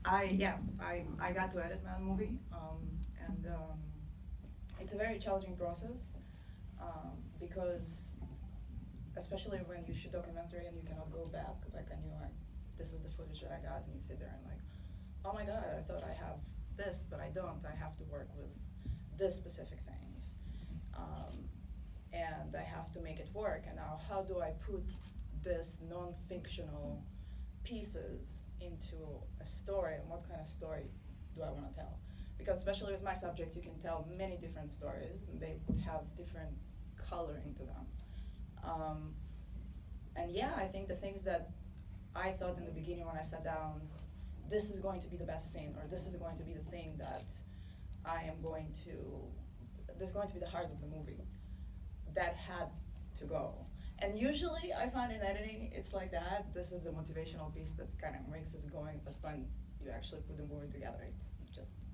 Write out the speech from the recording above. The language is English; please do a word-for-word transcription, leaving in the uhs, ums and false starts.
I yeah, I I got to edit my own movie, um, and um, it's a very challenging process um, because especially when you shoot documentary and you cannot go back. Like I knew I, this is the footage that I got, and you sit there and like, oh my god, I thought I have this, but I don't. I have to work with this specific things, um, and I have to make it work. And now, how do I put this non-fictional pieces into a story, and what kind of story do I want to tell? Because especially with my subject, you can tell many different stories, and they have different coloring to them. Um, and yeah, I think the things that I thought in the beginning when I sat down, this is going to be the best scene, or this is going to be the thing that I am going to, this is going to be the heart of the movie, that had to go. And usually I find in editing, it's like that. This is the motivational piece that kind of makes us going, but when you actually put the movie together, it's just